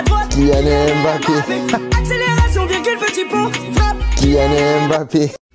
droite. Kylian Mbappé. Accélération, virgule, petit pont. Frappe. Kylian Mbappé.